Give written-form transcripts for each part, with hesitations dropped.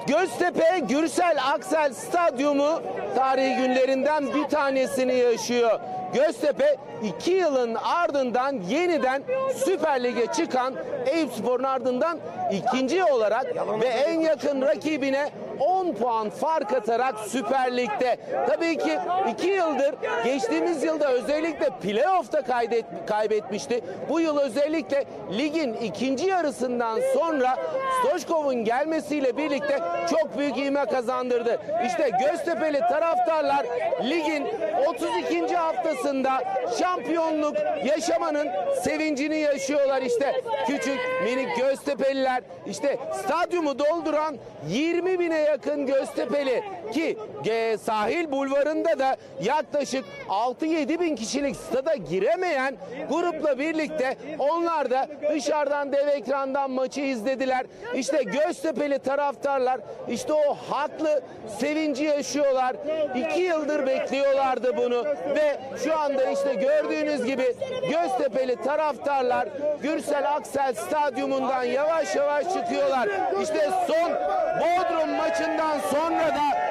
Göztepe Gürsel Aksel Stadyumu tarihi günlerinden bir tanesini yaşıyor. Göztepe 2 yılın ardından yeniden Süper Lig'e çıkan Eyüpspor'un ardından ikinci olarak ve en yakın rakibine 10 puan fark atarak Süper Lig'de. Tabii ki 2 yıldır, geçtiğimiz yılda özellikle playoff'ta kaybetmişti. Bu yıl özellikle ligin ikinci yarısından sonra Stoichkov'un gelmesiyle birlikte çok büyük ivme kazandırdı. İşte Göztepe'li taraftarlar ligin 32. haftasında şampiyonluk yaşamanın sevincini yaşıyorlar. İşte küçük minik Göztepe'liler, işte stadyumu dolduran 20 bine yakın Göztepe'li ki sahil bulvarında da yaklaşık 6-7 bin kişilik stada giremeyen grupla birlikte onlar da dışarıdan dev ekrandan maçı izlediler. İşte Göztepe'li taraftarlar işte o haklı sevinci yaşıyorlar. 2 yıldır bekliyorlardı bunu ve şu anda işte gördüğünüz gibi Göztepe'li taraftarlar Gürsel Aksel Stadyumundan yavaş yavaş çıkıyorlar. İşte son Bodrum maçından sonra da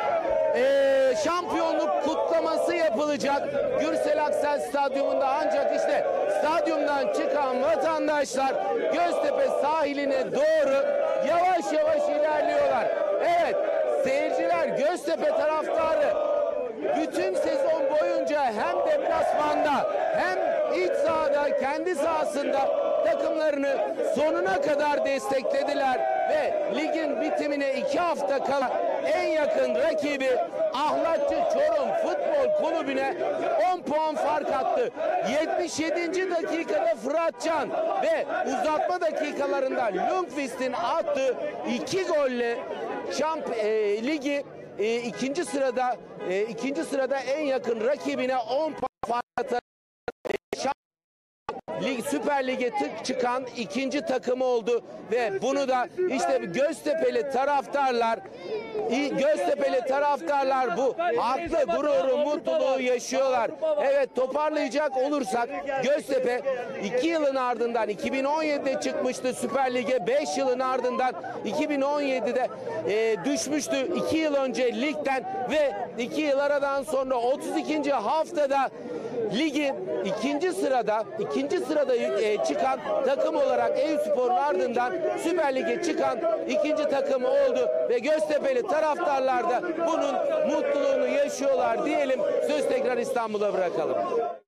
şampiyonluk kutlaması yapılacak Gürsel Aksel Stadyumunda, ancak işte stadyumdan çıkan vatandaşlar Göztepe sahiline doğru yavaş yavaş ilerliyorlar. Evet, seyirciler, Göztepe taraftarı bütün sezon boyunca hem deplasmanda hem iç sahada, kendi sahasında takımlarını sonuna kadar desteklediler ve ligin bitimine 2 hafta kala en yakın rakibi Ahlatçı Çorum Futbol Kulübü'ne 10 puan fark attı. 77. dakikada Fıratcan ve uzatma dakikalarında Lundqvist'in attığı 2 golle ligi ikinci sırada en yakın rakibine 10 puan fark atarak Süper Lig'e çıkan ikinci takımı oldu ve bunu da işte Göztepe'li taraftarlar bu haklı gururu, mutluluğu yaşıyorlar. Evet, toparlayacak olursak Göztepe 2 yılın ardından 2017'de çıkmıştı Süper Lig'e, 5 yılın ardından 2017'de düşmüştü 2 yıl önce ligden ve 2 yıl aradan sonra 32. haftada ligi ikinci sırada çıkan takım olarak Eyüpspor'un ardından Süper Lig'e çıkan ikinci takımı oldu ve Göztepe'li taraftarlar da bunun mutluluğunu yaşıyorlar diyelim. Söz tekrar İstanbul'a bırakalım.